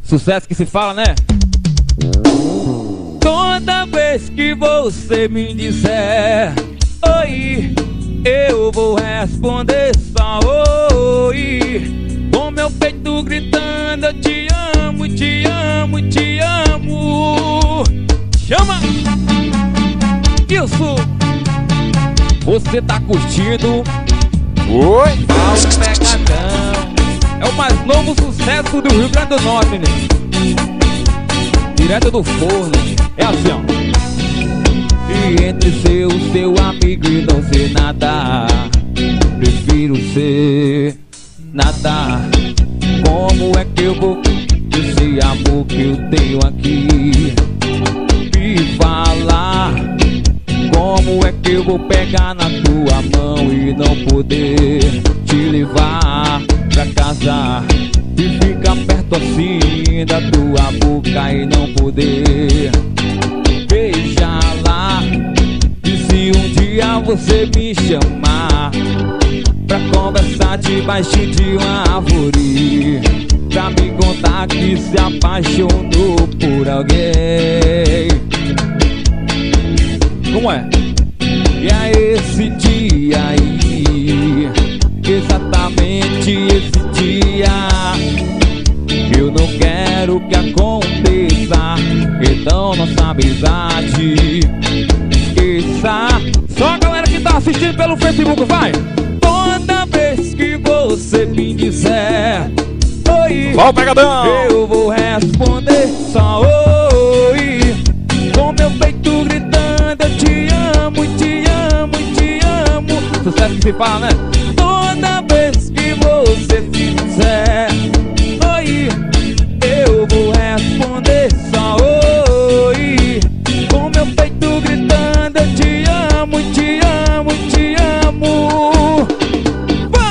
Sucesso que se fala, né? Toda vez que você me disser oi, eu vou responder só oi. Com meu peito gritando, eu te amo, te amo, te amo. Chama! Isso! Você tá curtindo? Oi! Ao Pegadão. É o mais novo sucesso do Rio Grande do Norte, né? Direto do forno. É assim, ó. E entre seu amigo e não ser nada, prefiro ser nada. Como é que eu vou esse amor que eu tenho aqui? Me fala. Como é que eu vou pegar na tua mão e não poder te levar pra casa? E ficar perto assim da tua boca e não poder beijar lá. E se um dia você me chamar pra conversar debaixo de uma árvore, pra me contar que se apaixonou por alguém. Como é? E é esse dia aí, exatamente esse dia, eu não quero que aconteça. Então nossa amizade esqueça. Só a galera que tá assistindo pelo Facebook, vai! Toda vez que você me disser oi, Ó o Pegadão! eu vou responder só oi. Com meu peito gritando, eu te amo, te amo, te amo. Sucesso que se fala, né? Toda vez que você me disser oi, eu vou responder só oi. Com meu peito gritando, eu te amo, te amo, te amo. Vá!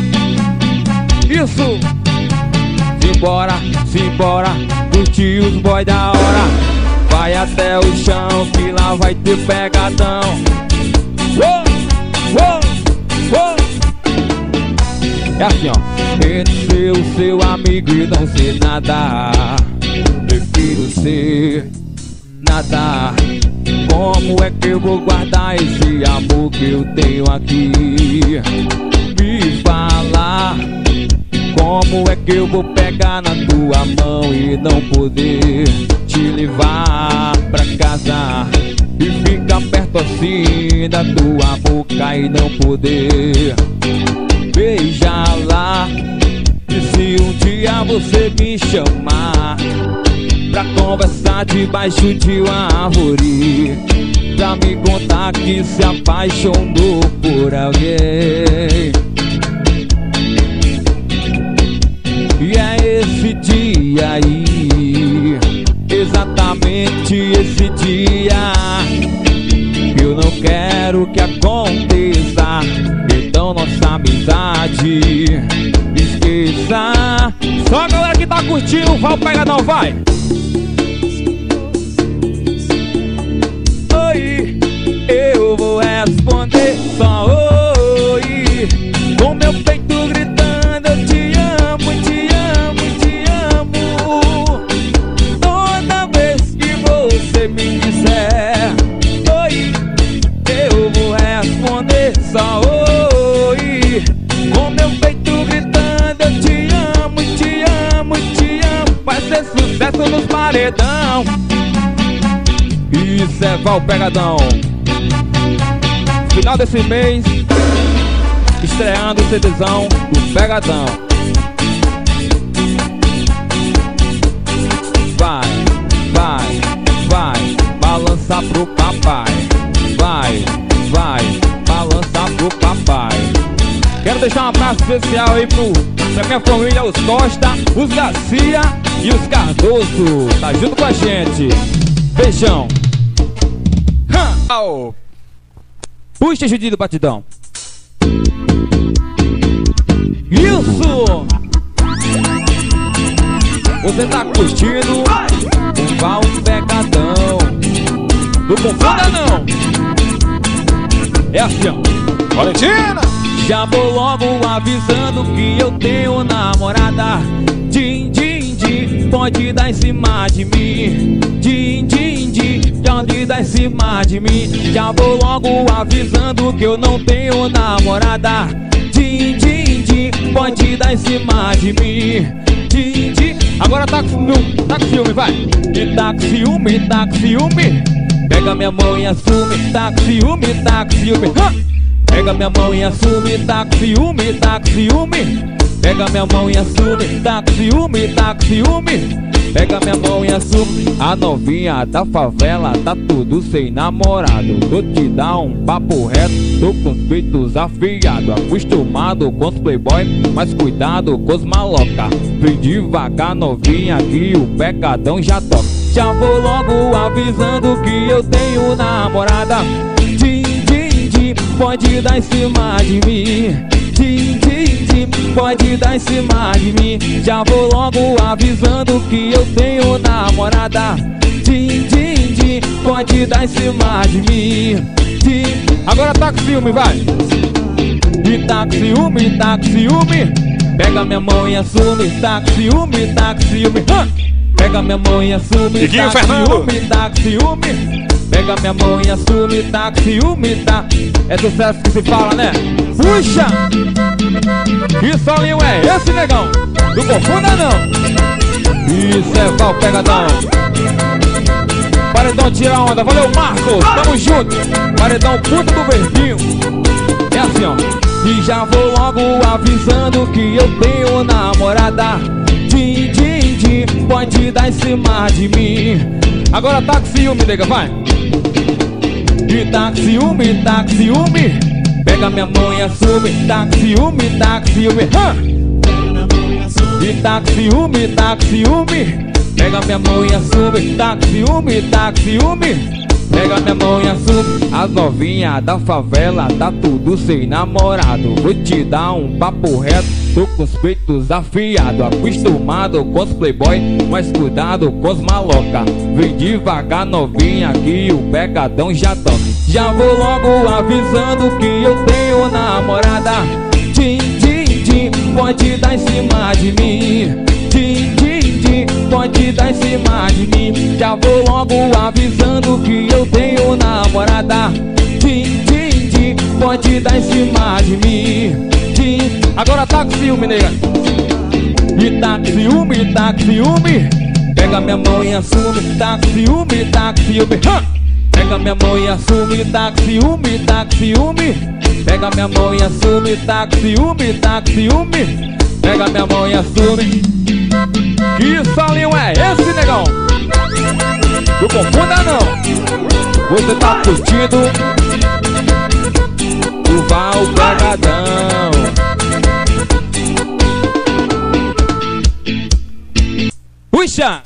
Isso! Simbora, simbora, curtir os boy da hora. Vai até o chão que lá vai ter pegadão. Uou, uou, uou. É assim, ó. Entre seu amigo e não ser nada, prefiro ser nada. Como é que eu vou guardar esse amor que eu tenho aqui? Me fala. Como é que eu vou pegar na tua mão e não poder te levar pra casa? E ficar perto assim da tua boca e não poder beijar lá. E se um dia você me chamar pra conversar debaixo de uma árvore, pra me contar que se apaixonou por alguém, e é esse dia aí, exatamente esse dia, eu não quero que aconteça. Então nossa amizade esqueça. Só a galera que tá curtindo, vai o Pegadão, vai! Oi, eu vou responder só oi. Com meu peito gritando, eu te amo, te amo, te amo. Toda vez que você me disser oi, eu vou responder só oi. Com meu peito gritando, eu te amo, te amo, te amo. Vai ser sucesso nos paredão. Isso é Val Pegadão. Final desse mês, estreando o CDzão do Pegadão. Vai, vai, vai, balança pro papai. Vai, vai, balança pro papai. Quero deixar um abraço especial aí pra minha família, os Costa, os Garcia e os Cardoso. Tá junto com a gente. Beijão. Puxa, Judy do Batidão. Isso! Você tá curtindo o Val Pegadão. Não confunda não. É assim, ó. Valentina! Já vou logo avisando que eu tenho namorada. Din, din, din. pode dar em cima de mim. Din, din, din, pode dar em cima de mim. Já vou logo avisando que eu não tenho namorada. Din, din, din, pode dar em cima de mim. Din, din. Agora tá com ciúme, vai. E tá com ciúme, tá com ciúme. Pega minha mão e assume, tá com ciúme, tá com ciúme. Pega minha mão e assume, tá com ciúme, tá com ciúme. Pega minha mão e assume, tá com ciúme, tá com ciúme. Pega minha mão e assume. A novinha da favela tá tudo sem namorado. Vou te dar um papo reto, tô com os peitos afiados. Acostumado com os playboy, mas cuidado com os maloca. Vem devagar novinha que o pecadão já toca. Já vou logo avisando que eu tenho namorada. Din, din, din, pode dar em cima de mim. Din, din, din, pode dar em cima de mim. Já vou logo avisando que eu tenho namorada. Din, din, din, pode dar em cima de mim. Din. Agora tá com ciúme, vai. E tá com ciúme, tá com ciúme. Pega minha mão e assume, tá com ciúme, tá com ciúme. Pega minha mão e assume, tá com ciúme, tá com ciúme. Pega minha mão e assume, tá com ciúme, tá. É sucesso que se fala, né? Puxa! Que solinho é esse, negão? Não confunda não. Isso é Val Pegadão. Paredão tira onda, valeu Marcos, tamo junto. Paredão puta do verdinho. É assim, ó. E já vou logo avisando que eu tenho namorada. Din, din, din, pode dar em cima de mim. Agora tá com ciúme, nega, vai. E tá com ciúme, tá com ciúme. Pega minha mão e assume, tá com ciúme, tá com ciúme. E tá com ciúme, tá com ciúme. Pega minha mão e assume, tá com ciúme, tá com ciúme. Pega minha mão e assume. As novinhas da favela tá tudo sem namorado. Vou te dar um papo reto, tô com os peitos afiados. Acostumado com os playboy, mas cuidado com os maloca. Vem devagar novinha que o pegadão já toca. Já vou logo avisando que eu tenho namorada. Din, din, din, pode dar em cima de mim. Din, din, din, pode dar em cima de mim. Já vou logo avisando que eu tenho namorada. Din, din, din, pode dar em cima de mim. Din. Agora tá com ciúme, nega. E tá com ciúme, tá com ciúme. Pega minha mão e assume, tá com ciúme, tá com ciúme. Pega minha mão e assume, tá com ciúme, tá com ciúme. Pega minha mão e assume, tá com ciúme, tá com ciúme. Pega minha mão e assume. Que solinho é esse, negão? Não confunda não. Você tá curtindo o Val Pegadão. Puxa!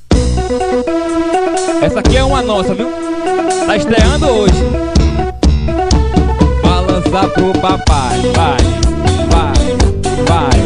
Essa aqui é uma nossa, viu? Tá estreando hoje. Balança pro papai, vai, vai, vai.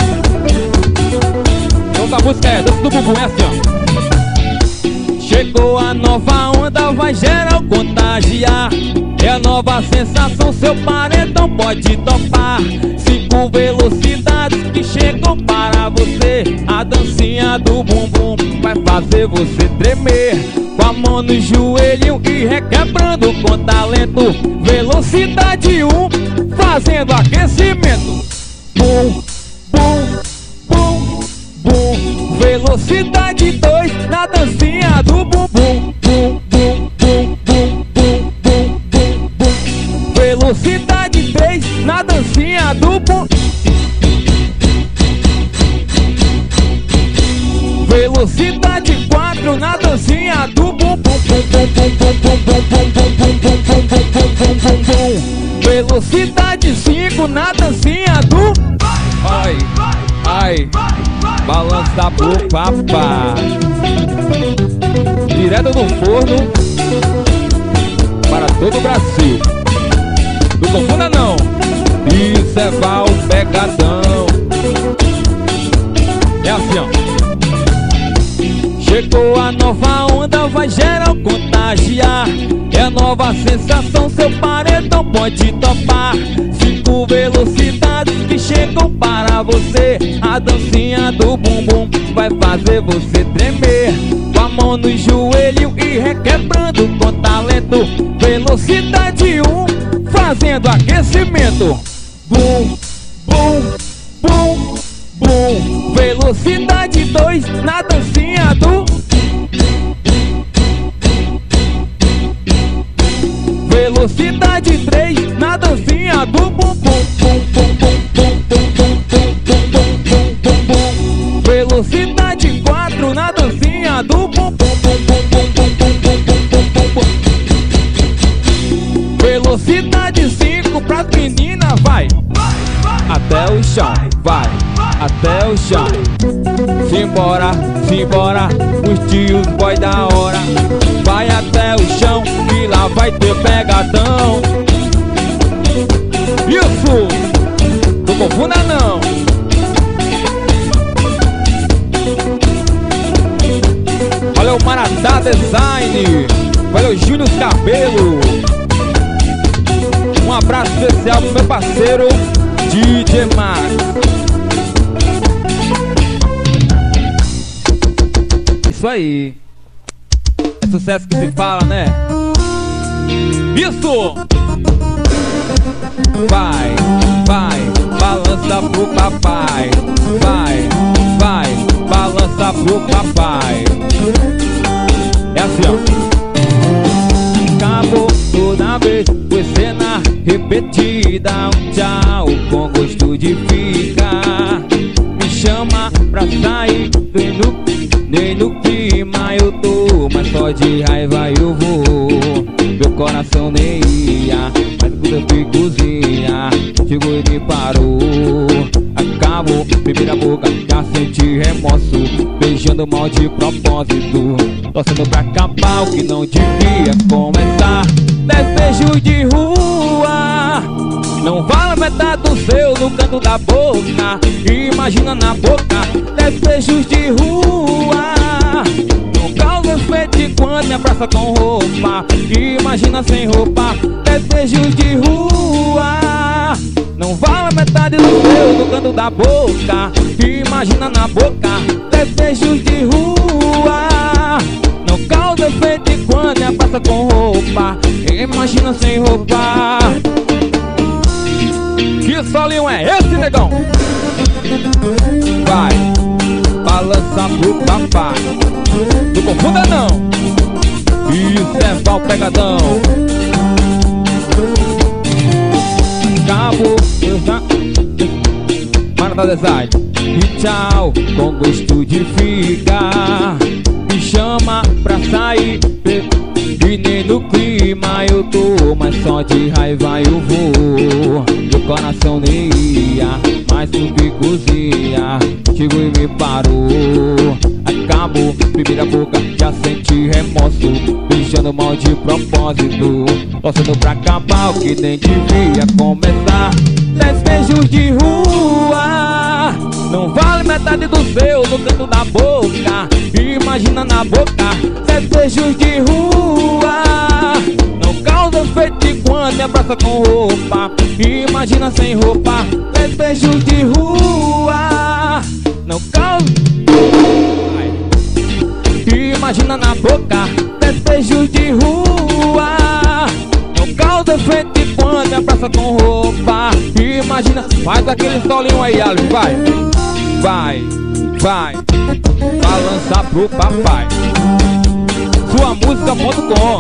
Então a música é dança do bumbum, é assim, ó. Chegou a nova onda, vai geral contagiar. É a nova sensação, seu paredão pode topar. 5 velocidades que chegam para você. A dancinha do bumbum vai fazer você tremer. Com a mão no joelho e requebrando com talento. Velocidade 1, fazendo aquecimento. Bum, bum, bum, bum. Velocidade 2, na dancinha do bumbum. Bum, bum, bum, bum, bum, bum, bum, bum. Velocidade 3, na dancinha do bumbum. Velocidade 4, na dancinha do bumbum. Velocidade 5, na dancinha do. Ai, ai, balança pro papai. Direto do forno para todo o Brasil. Não confunda não. Isso é Val Pegadão. É assim, ó. Chegou a nova onda, vai geral contagiar. É a nova sensação, seu paredão pode topar. 5 5 velocidades que chegou para você. A dancinha do bumbum vai fazer você tremer, com a mão no joelho e requebrando com talento. Velocidade 1, fazendo aquecimento. Bum, bum, bum, bum. Velocidade 2, na dancinha do... Velocidade 3, na dancinha do bum, bum, bum, bum, bum, bum, bum, bum, bum, bum, bum, bum, bum. Velocidade 4, na dancinha do bum, bum, bum, bum, bum, bum, bum, bum, bum, bum. Velocidade 5, pras meninas, vai até o chão, vai até o chão. Simbora, simbora, os tios boy da hora. Vai até o chão, que lá vai ter pegadão. Isso, não confunda não. Olha o Maratá Design, olha o Júnior Cabelo. Um abraço especial pro meu parceiro DJ Max. Isso aí, é sucesso que se fala, né? Isso! Vai, vai, balança pro papai. Vai, vai, balança pro papai. É assim, ó. Acabou toda vez, foi cena repetida. Um tchau com gosto de ficar. Me chama pra sair, nem no clima eu tô, mas só de raiva eu vou. Meu coração nem ia, mas quando eu fui cozinhar, chegou e me parou. Acabou, bebi na boca, já senti remorso, beijando mal de propósito, torcendo pra acabar o que não devia começar. 10 beijos de rua não vale metade do seu no canto da boca. Imagina na boca, 10 beijos de rua não causa efeito quando me abraça com roupa. Imagina sem roupa, 10 beijos de rua não vale metade do seu no canto da boca. Imagina na boca, 10 beijos de rua não causa efeito quando me abraça com roupa. Imagina sem roupa. Que solinho é esse, negão? Vai, balança pro papai. Não confunda não. Isso é pau pegadão. Acabou, Maratá Design. E tchau, com gosto de ficar. Me chama pra sair, e nem no clima eu tô, mas só de raiva eu vou. Meu coração nem ia, mas subi cozinha, chegou e me parou. Acabou, bebi na boca, já senti remorso, beijando mal de propósito, torcendo pra acabar o que nem devia começar. 10 beijos de rua não vale metade do seu no canto da boca. Imagina na boca, 10 beijos de rua não causa efeito quando me abraça com roupa. Imagina sem roupa, 10 beijos de rua não causa. Imagina na boca, 10 beijos de rua não causa efeito quando me abraça com roupa. Imagina, faz aquele solinho aí, Alves, vai. Vai, vai, balança pro papai. Sua música.com.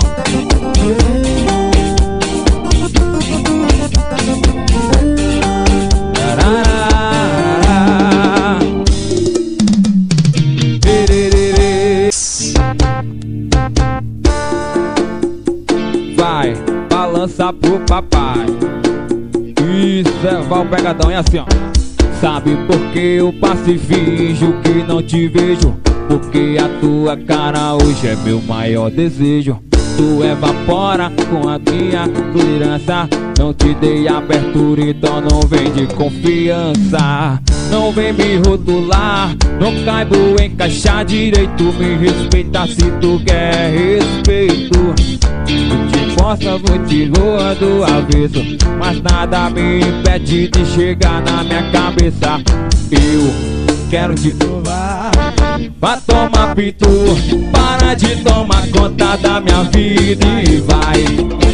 Vai, balança pro papai. Isso é Val Pegadão, é assim, ó. Sabe por que eu passo e finjo que não te vejo? Porque a tua cara hoje é meu maior desejo. Tu evapora com a minha tolerância. Não te dei abertura, então não vem de confiança. Não vem me rotular, não caibo encaixar direito. Me respeita se tu quer respeito. Eu te proposta, vou te voar do avesso, mas nada me impede de chegar na minha cabeça. Eu quero te provar, vai tomar pitu, para de tomar conta da minha vida e vai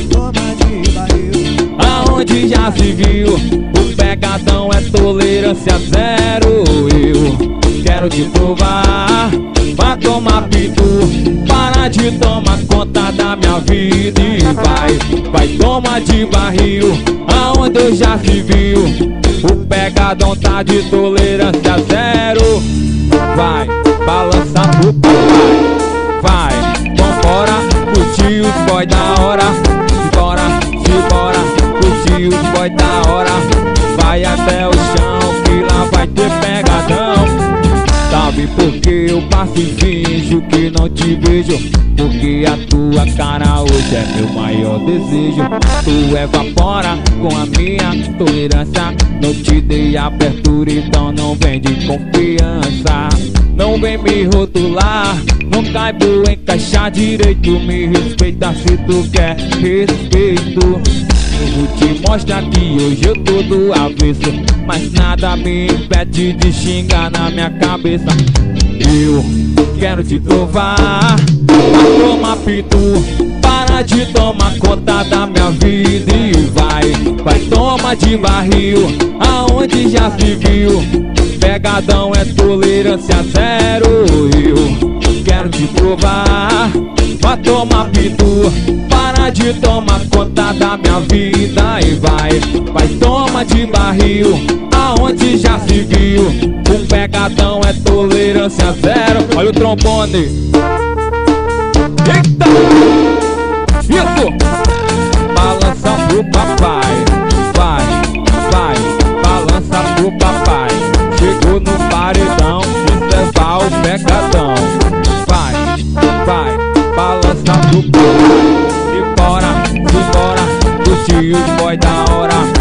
aonde já se viu, o pegadão é tolerância zero. Eu quero te provar, vai tomar pitu, para de tomar conta da minha vida e vai tomar de barril, aonde eu já se viu, o pegadão tá de tolerância zero. Vai, balança pro pai, vai, vambora, curtir os boy da hora, simbora, curtir os boy da hora, vai até o chão que lá vai ter pegadão. Sabe por que eu passo e finjo que não te vejo? Porque a tua cara hoje é meu maior desejo. Tu evapora com a minha tolerância, não te dei abertura, então não vem de confiança. Não vem me rotular, não caibo encaixar direito. Me respeita se tu quer respeito. Eu vou te mostrar que hoje eu tô do avesso, mas nada me impede de xingar na minha cabeça. Eu quero te provar, vai tomar pitu, para de tomar conta da minha vida e vai tomar de barril, aonde já se viu, pegadão é tolerância zero. Eu quero te provar, vai tomar pitu, para de tomar conta da minha vida e vai tomar de barril, aonde já se viu, o pegadão é tolerância zero. Olha o trombone. Eita! Isso! Balança pro papai, vai, balança pro papai. Chegou no paredão, observar o pegadão. Vai, balança pro papai. Simbora, curtir os boy da hora.